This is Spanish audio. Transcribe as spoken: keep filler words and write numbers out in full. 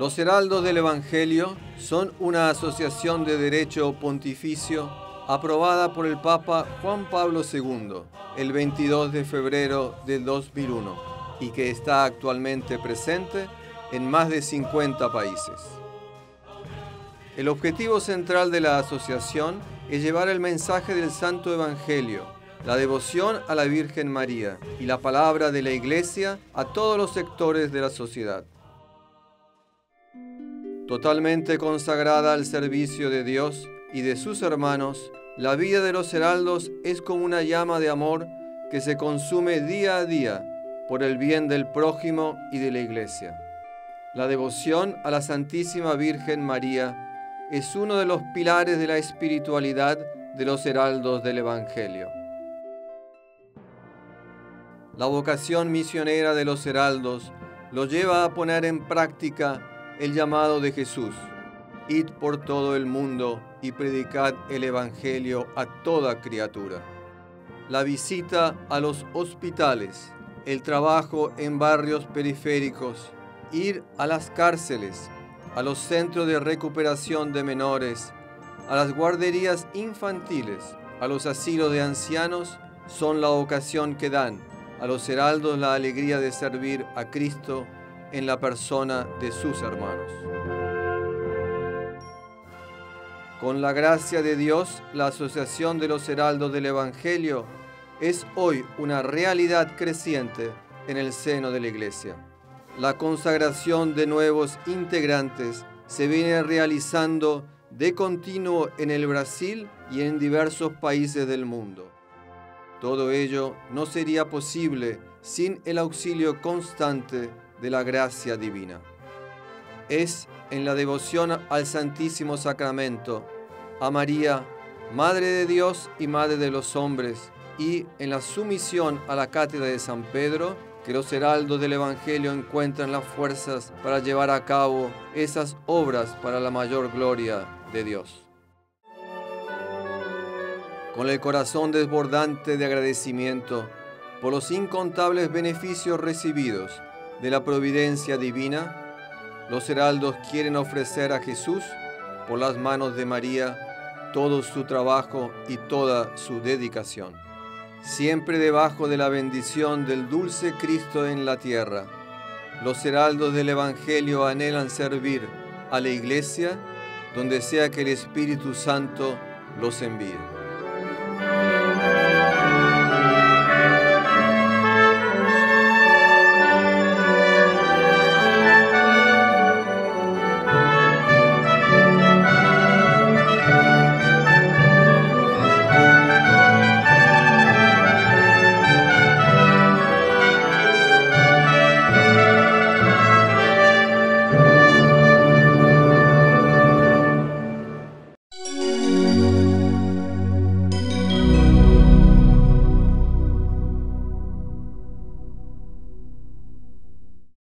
Los Heraldos del Evangelio son una asociación de derecho pontificio aprobada por el Papa Juan Pablo segundo el veintidós de febrero del dos mil uno y que está actualmente presente en más de cincuenta países. El objetivo central de la asociación es llevar el mensaje del Santo Evangelio, la devoción a la Virgen María y la palabra de la Iglesia a todos los sectores de la sociedad. Totalmente consagrada al servicio de Dios y de sus hermanos, la vida de los heraldos es como una llama de amor que se consume día a día por el bien del prójimo y de la Iglesia. La devoción a la Santísima Virgen María es uno de los pilares de la espiritualidad de los heraldos del Evangelio. La vocación misionera de los heraldos los lleva a poner en práctica el llamado de Jesús: id por todo el mundo y predicad el Evangelio a toda criatura. La visita a los hospitales, el trabajo en barrios periféricos, ir a las cárceles, a los centros de recuperación de menores, a las guarderías infantiles, a los asilos de ancianos, son la ocasión que dan a los heraldos la alegría de servir a Cristo en la persona de sus hermanos. Con la gracia de Dios, la Asociación de los Heraldos del Evangelio es hoy una realidad creciente en el seno de la Iglesia. La consagración de nuevos integrantes se viene realizando de continuo en el Brasil y en diversos países del mundo. Todo ello no sería posible sin el auxilio constante de la gracia divina. Es en la devoción al Santísimo Sacramento, a María, Madre de Dios y Madre de los hombres, y en la sumisión a la cátedra de San Pedro, que los heraldos del Evangelio encuentran las fuerzas para llevar a cabo esas obras para la mayor gloria de Dios. Con el corazón desbordante de agradecimiento por los incontables beneficios recibidos de la providencia divina, los heraldos quieren ofrecer a Jesús, por las manos de María, todo su trabajo y toda su dedicación. Siempre debajo de la bendición del dulce Cristo en la tierra, los heraldos del Evangelio anhelan servir a la Iglesia donde sea que el Espíritu Santo los envíe.